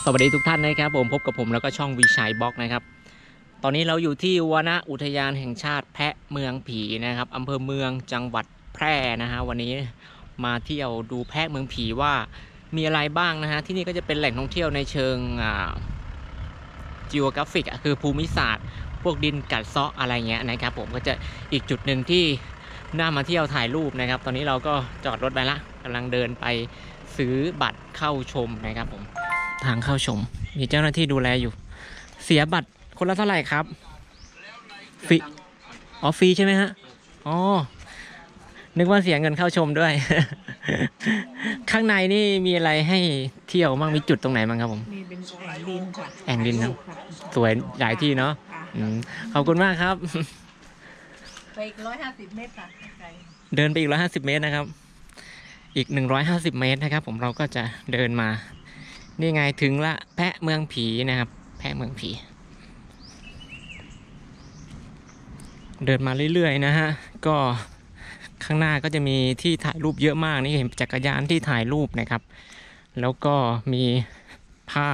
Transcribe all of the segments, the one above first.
สวัสดีทุกท่านนะครับผมพบกับผมแล้วก็ช่องวิชัยบล็อกนะครับตอนนี้เราอยู่ที่วนอุทยานแห่งชาติแพะเมืองผีนะครับอำเภอเมืองจังหวัดแพร่นะฮะวันนี้มาเที่ยวดูแพะเมืองผีว่ามีอะไรบ้างนะฮะที่นี่ก็จะเป็นแหล่งท่องเที่ยวในเชิงgeographic คือภูมิศาสตร์พวกดินกัดเซาะอะไรเงี้ยนะครับผมก็จะอีกจุดหนึ่งที่น่ามาเที่ยวถ่ายรูปนะครับตอนนี้เราก็จอดรถไปละกำลังเดินไปซื้อบัตรเข้าชมนะครับผมทางเข้าชมมีเจ้าหน้าที่ดูแลอยู่เสียบัตรคนละเท่าไหร่ครับฟรีอ๋อฟรีใช่ไหมฮะอ๋อนึกว่าเสียเงินเข้าชมด้วย ข้างในนี่มีอะไรให้เที่ยวบ้างมีจุดตรงไหนบ้างครับผมมีเป็นแอ่งดินค่ะแอ่งดินนะสวยหลายที่เนาะขอบคุณมากครับไปอีก150 เมตรค่ะเดินไปอีก150 เมตรนะครับอีก150 เมตรนะครับผมเราก็จะเดินมานี่ไงถึงละแพะเมืองผีนะครับแพะเมืองผีเดินมาเรื่อยๆนะฮะก็ข้างหน้าก็จะมีที่ถ่ายรูปเยอะมากนี่เห็นจักรยานที่ถ่ายรูปนะครับแล้วก็มีผ้า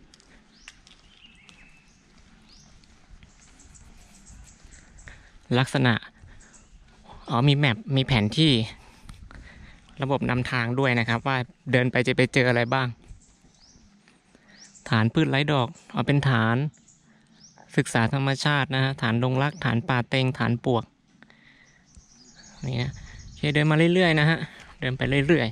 ลักษณะมีแมปมีแผนที่ระบบนำทางด้วยนะครับว่าเดินไปจะไปเจออะไรบ้างฐานพืชไร้ดอกเป็นฐานศึกษาธรรมชาตินะฮะฐานดงรักฐานป่าเต็งฐานปวกนี่นะเดินมาเรื่อยๆนะฮะเดินไปเรื่อย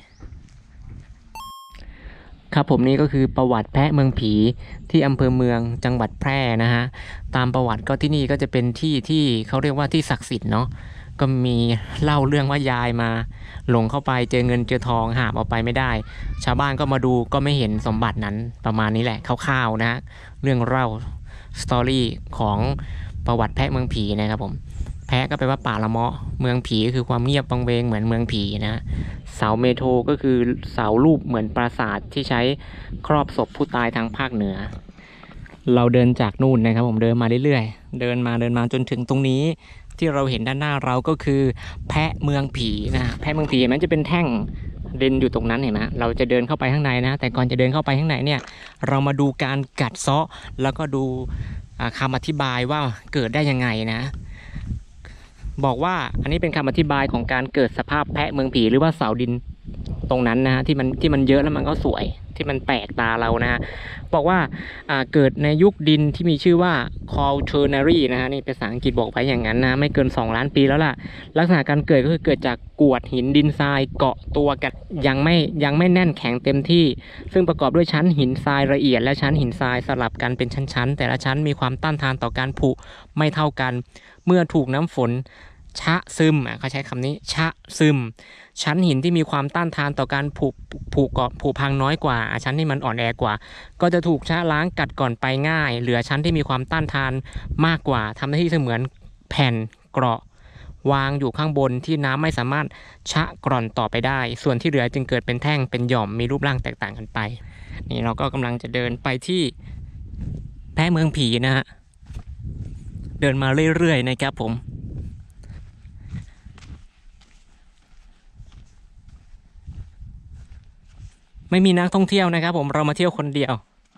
ๆครับผมนี่ก็คือประวัติแพะเมืองผีที่อำเภอเมืองจังหวัดแพร่นะฮะตามประวัติก็ที่นี่ก็จะเป็นที่ที่เขาเรียกว่าที่ศักดิ์สิทธิ์เนาะก็มีเล่าเรื่องว่ายายมาหลงเข้าไปเจอเงินเจอทองหาบออกไปไม่ได้ชาวบ้านก็มาดูก็ไม่เห็นสมบัตินั้นประมาณนี้แหละคร่าวๆนะเรื่องเล่าสตอรี่ของประวัติแพะเมืองผีนะครับผมแพะก็แปลว่าป่าละเมาะเมืองผีก็คือความเงียบวังเวงเหมือนเมืองผีนะเสาเมโทก็คือเสารูปเหมือนปราสาทที่ใช้ครอบศพผู้ตายทางภาคเหนือเราเดินจากนู่นนะครับผมเดินมาเรื่อยๆเดินมาจนถึงตรงนี้ที่เราเห็นด้านหน้าเราก็คือแพะเมืองผีนะแพะเมืองผีมันจะเป็นแท่งเดินอยู่ตรงนั้นเห็นไหมเราจะเดินเข้าไปข้างในนะแต่ก่อนจะเดินเข้าไปข้างในเนี่ยเรามาดูการกัดเซาะแล้วก็ดูคำอธิบายว่าเกิดได้ยังไงนะบอกว่าอันนี้เป็นคำอธิบายของการเกิดสภาพแพะเมืองผีหรือว่าเสาดินตรงนั้นนะฮะที่มันเยอะแล้วมันก็สวยที่มันแปลกตาเรานะฮะบอกว่าเกิดในยุคดินที่มีชื่อว่า Quaternary นะฮะนี่ภาษาอังกฤษบอกไปอย่างนั้นนะไม่เกิน2 ล้านปีแล้วล่ะลักษณะการเกิดก็คือเกิดจากกรวดหินดินทรายเกาะตัวกันยังไม่แน่นแข็งเต็มที่ซึ่งประกอบด้วยชั้นหินทรายละเอียดและชั้นหินทรายสลับกันเป็นชั้นๆแต่ละชั้นมีความต้านทานต่อการผุไม่เท่ากันเมื่อถูกน้ำฝนชะซึมเขาใช้คำนี้ชะซึมชั้นหินที่มีความต้านทานต่อการผุพังน้อยกว่าชั้นที่มันอ่อนแอกว่าก็จะถูกชะล้างกัดก่อนไปง่ายเหลือชั้นที่มีความต้านทานมากกว่าทำหน้าที่เสมือนแผ่นเกราะวางอยู่ข้างบนที่น้ำไม่สามารถชะกร่อนต่อไปได้ส่วนที่เหลือจึงเกิดเป็นแท่งเป็นหย่อมมีรูปร่างแตกต่างกันไปนี่เราก็กำลังจะเดินไปที่แพะเมืองผีนะฮะเดินมาเรื่อยๆนะครับผมไม่มีนักท่องเที่ยวนะครับผมเรามาเที่ยวคนเดียว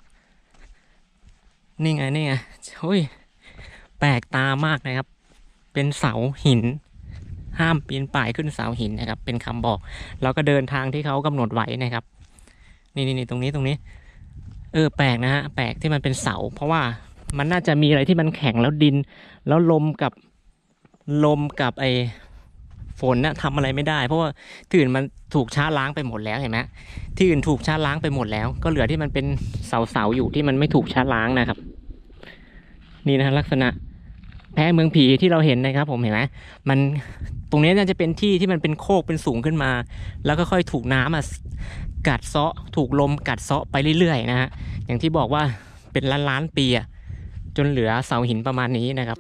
นี่ไงโอ้ยแปลกตามากนะครับเป็นเสาหินห้ามปีนป่ายขึ้นเสาหินนะครับเป็นคำบอกเราก็เดินทางที่เขากำหนดไว้นะครับนี่ตรงนี้แปลกนะฮะแปลกที่มันเป็นเสาเพราะว่ามันน่าจะมีอะไรที่มันแข็งแล้วดินแล้วลมกับไอฝนนะทำอะไรไม่ได้เพราะว่าที่อื่นมันถูกชะล้างไปหมดแล้วเห็นไหมที่อื่นถูกชะล้างไปหมดแล้วก็เหลือที่มันเป็นเสาอยู่ที่มันไม่ถูกชะล้างนะครับนี่นะลักษณะแพะเมืองผีที่เราเห็นนะครับผมเห็นไหมมันตรงนี้น่าจะเป็นที่ที่มันเป็นโคกเป็นสูงขึ้นมาแล้วก็ค่อยถูกน้ำกัดเซาะถูกลมกัดเซาะไปเรื่อยๆนะฮะอย่างที่บอกว่าเป็นล้านปีจนเหลือเสาหินประมาณนี้นะครับ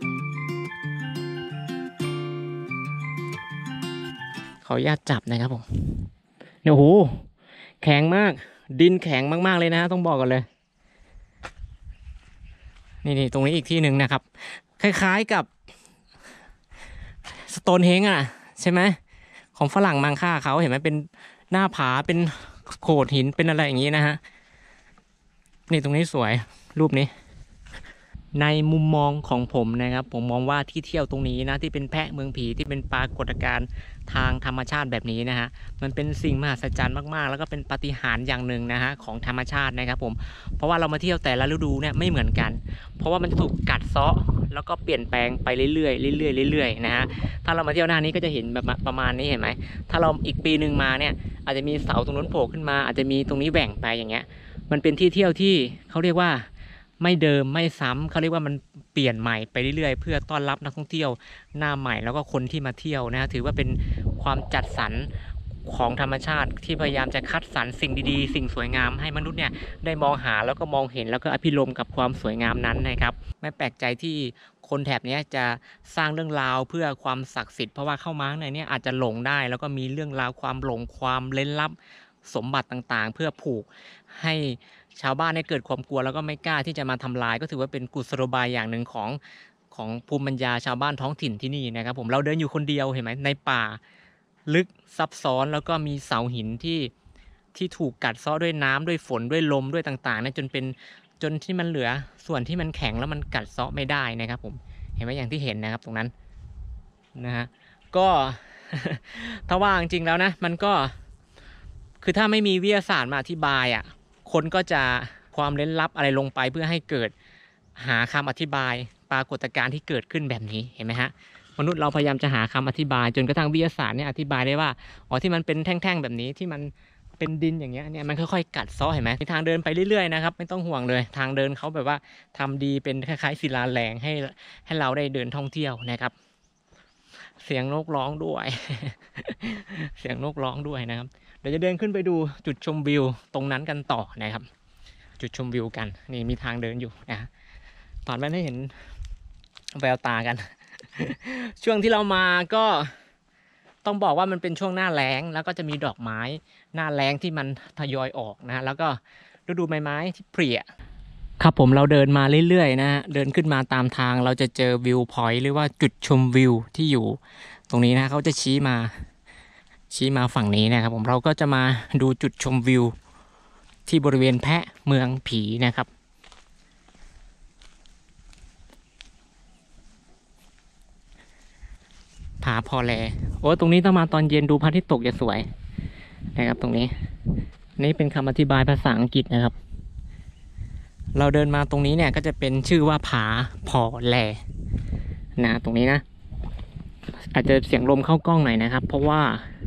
ขออนุญาตจับนะครับผมเนี่ยโหแข็งมากดินแข็งมากๆเลยนะต้องบอกก่อนเลยนี่ตรงนี้อีกที่หนึ่งนะครับคล้ายๆกับสโตนเฮงใช่ไหมของฝรั่งมังค่าเขาเห็นไหมเป็นหน้าผาเป็นโขดหินเป็นอะไรอย่างนี้นะฮะนี่ตรงนี้สวยรูปนี้ในมุมมองของผมนะครับผมมองว่าที่เที่ยวตรงนี้นะที่เป็นแพะเมืองผีที่เป็นปรากฏการณ์ทางธรรมชาติแบบนี้นะฮะมันเป็นสิ่งมหัศจรรย์มากๆแล้วก็เป็นปาฏิหาริย์อย่างหนึ่งนะฮะของธรรมชาตินะครับผมเพราะว่าเรามาเที่ยวแต่ละฤดูเนี่ยไม่เหมือนกันเพราะว่ามันจะถูกกัดเซาะแล้วก็เปลี่ยนแปลงไปเรื่อยๆเรื่อยๆเรื่อยๆนะฮะถ้าเรามาเที่ยวหน้านี้ก็จะเห็นแบบประมาณนี้เห็นไหมถ้าเราอีกปีหนึ่งมาเนี่ยอาจจะมีเสาตรงนู้นโผล่ขึ้นมาอาจจะมีตรงนี้แหว่งไปอย่างเงี้ยมันเป็นที่เที่ยวที่เขาเรียกว่าไม่เดิมไม่ซ้ำเขาเรียกว่ามันเปลี่ยนใหม่ไปเรื่อยๆเพื่อต้อนรับนักท่องเที่ยวหน้าใหม่แล้วก็คนที่มาเที่ยวนะถือว่าเป็นความจัดสรรของธรรมชาติที่พยายามจะคัดสรรสิ่งดีๆสิ่งสวยงามให้มนุษย์เนี่ยได้มองหาแล้วก็มองเห็นแล้วก็อภิรมย์กับความสวยงามนั้นนะครับไม่แปลกใจที่คนแถบนี้จะสร้างเรื่องราวเพื่อความศักดิ์สิทธิ์เพราะว่าเข้ามาในนี้อาจจะหลงได้แล้วก็มีเรื่องราวความหลงความเล้นลับสมบัติต่างๆเพื่อผูกให้ชาวบ้านได้เกิดความกลัวแล้วก็ไม่กล้าที่จะมาทำลายก็ถือว่าเป็นกุศโลบายอย่างหนึ่งของภูมิปัญญาชาวบ้านท้องถิ่นที่นี่นะครับผมเราเดินอยู่คนเดียวเห็นไหมในป่าลึกซับซ้อนแล้วก็มีเสาหินที่ถูกกัดเซาะด้วยน้ำด้วยฝนด้วยลมด้วยต่างๆนะจนที่มันเหลือส่วนที่มันแข็งแล้วมันกัดเซาะไม่ได้นะครับผมเห็นไหมอย่างที่เห็นนะครับตรงนั้นนะฮะก็ ถ้าว่าจริงๆแล้วนะมันก็คือถ้าไม่มีวิทยาศาสตร์มาอธิบายอ่ะคนก็จะความเล้นลับอะไรลงไปเพื่อให้เกิดหาคำอธิบายปรากฏการณ์ที่เกิดขึ้นแบบนี้เห็นไหมฮะมนุษย์เราพยายามจะหาคำอธิบายจนกระทั่งวิทยาศาสตร์เนี่ยอธิบายได้ว่าอ๋อที่มันเป็นแท่งๆแบบนี้ที่มันเป็นดินอย่างเงี้ยเนี่ยมันค่อยๆกัดเซาะเห็นไหมมีทางเดินไปเรื่อยๆนะครับไม่ต้องห่วงเลยทางเดินเขาแบบว่าทำดีเป็นคล้ายๆศิลาแรงให้เราได้เดินท่องเที่ยวนะครับเสียงนกร้องด้วย เสียงนกร้องด้วยนะครับเดี๋ยวจะเดินขึ้นไปดูจุดชมวิวตรงนั้นกันต่อนะครับ จุดชมวิวกันนี่มีทางเดินอยู่นะตอนแรกให้เห็นแววตากัน ช่วงที่เรามาก็ต้องบอกว่ามันเป็นช่วงหน้าแล้งแล้วก็จะมีดอกไม้หน้าแล้งที่มันทยอยออกนะแล้วก็ฤดูใบไม้ที่เปลี่ยครับผมเราเดินมาเรื่อยๆนะเดินขึ้นมาตามทางเราจะเจอวิวพอยต์หรือว่าจุดชมวิวที่อยู่ตรงนี้นะเขาจะชี้มาฝั่งนี้นะครับผมเราก็จะมาดูจุดชมวิวที่บริเวณแพะเมืองผีนะครับผาพอแลโอ้ตรงนี้ต้องมาตอนเย็นดูพระอาทิตย์ตกจะสวยนะครับตรงนี้นี่เป็นคำอธิบายภาษาอังกฤษนะครับเราเดินมาตรงนี้เนี่ยก็จะเป็นชื่อว่าผาพอแลนะตรงนี้นะอาจจะเสียงลมเข้ากล้องหน่อยนะครับเพราะว่า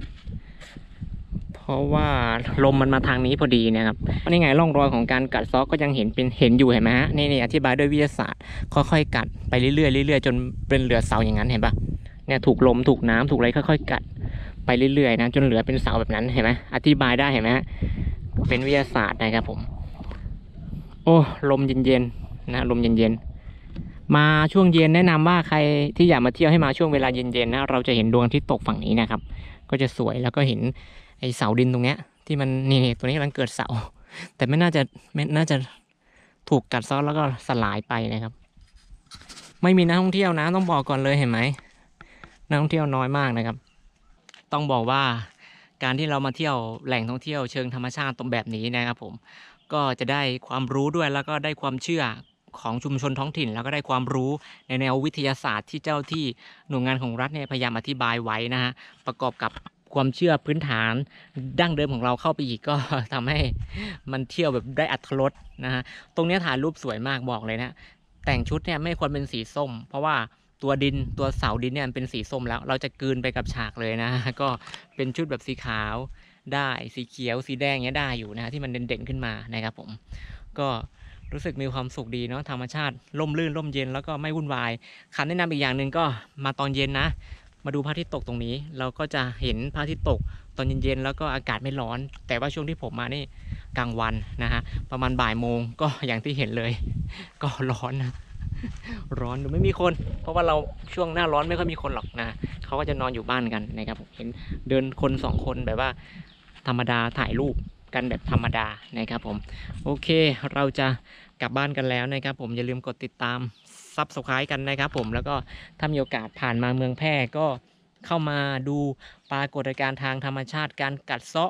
ลมมันมาทางนี้พอดีนะครับนี่ไงร่องรอยของการกัดเซาะก็ยังเห็นอยู่เห็นไหมฮะนี่อธิบายด้วยวิทยาศาสตร์ค่อยๆกัดไปเรื่อยๆเรื่อยๆจนเป็นเหลือเสาอย่างนั้นเห็นปะเนี่ยถูกลมถูกน้ำถูกอะไรค่อยๆกัดไปเรื่อยๆนะจนเหลือเป็นเสาแบบนั้นเห็นไหมอธิบายได้เห็นไหมฮะเป็นวิทยาศาสตร์นะครับผมโอ้ลมเย็นๆนะลมเย็นๆมาช่วงเย็นแนะนำว่าใครที่อยากมาเที่ยวให้มาช่วงเวลาเย็นๆนะเราจะเห็นดวงอาทิตย์ตกฝั่งนี้นะครับก็จะสวยแล้วก็เห็นไอเสาดินตรงเนี้ยที่มันนี่ตัวนี้กำลังเกิดเสาแต่ไม่น่าจะถูกกัดเซาะแล้วก็สลายไปนะครับไม่มีนักท่องเที่ยวนะต้องบอกก่อนเลยเห็นไหมนักท่องเที่ยวน้อยมากนะครับต้องบอกว่าการที่เรามาเที่ยวแหล่งท่องเที่ยวเชิงธรรมชาติตรงแบบนี้นะครับผมก็จะได้ความรู้ด้วยแล้วก็ได้ความเชื่อของชุมชนท้องถิ่นแล้วก็ได้ความรู้ในแนววิทยาศาสตร์ที่เจ้าที่หน่วยงานของรัฐเนี่ยพยายามอธิบายไว้นะฮะประกอบกับความเชื่อพื้นฐานดั้งเดิมของเราเข้าไปอีกก็ทำให้มันเที่ยวแบบได้อรรถรสนะฮะตรงนี้ถ่ายรูปสวยมากบอกเลยนะแต่งชุดเนี่ยไม่ควรเป็นสีส้มเพราะว่าตัวเสาดินเนี่ยมันเป็นสีส้มแล้วเราจะกลืนไปกับฉากเลยนะก็เป็นชุดแบบสีขาวได้สีเขียวสีแดงเนี้ยได้อยู่นะที่มันเด่นๆขึ้นมานะครับผมก็รู้สึกมีความสุขดีเนาะธรรมชาติร่มรื่นร่มเย็นแล้วก็ไม่วุ่นวายคำแนะนำอีกอย่างหนึ่งก็มาตอนเย็นนะมาดูพระอาทิตย์ตกตรงนี้เราก็จะเห็นพระอาทิตย์ตกตอนเย็นๆแล้วก็อากาศไม่ร้อนแต่ว่าช่วงที่ผมมานี่กลางวันนะฮะประมาณบ่ายโมงก็อย่างที่เห็นเลยก็ร้อนนะร้อนไม่มีคนเพราะว่าเราช่วงหน้าร้อนไม่ค่อยมีคนหรอกนะเขาก็จะนอนอยู่บ้านกันนะครับผมเห็นเดินคน2 คนแบบว่าธรรมดาถ่ายรูปกันแบบธรรมดานะครับผมโอเคเราจะกลับบ้านกันแล้วนะครับผมอย่าลืมกดติดตามSubscribeกันนะครับผมแล้วก็ถ้ามีโอกาสผ่านมาเมืองแพร่ก็เข้ามาดูปรากฏการณ์ทางธรรมชาติการกัดเซาะ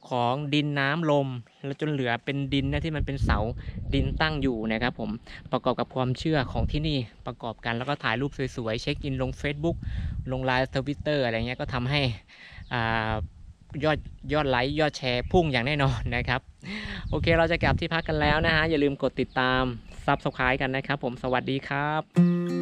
ของดินน้ำลมแล้วจนเหลือเป็นดินนะที่มันเป็นเสาดินตั้งอยู่นะครับผมประกอบกับความเชื่อของที่นี่ประกอบกันแล้วก็ถ่ายรูปสวยๆเช็คอินลง Facebook ลงไลน์ Twitter อะไรเงี้ยก็ทำให้อ่ายอดไลค์ยอดแชร์พุ่งอย่างแน่นอนนะครับโอเคเราจะกลับที่พักกันแล้วนะฮะอย่าลืมกดติดตาม Subscribe กันนะครับผมสวัสดีครับ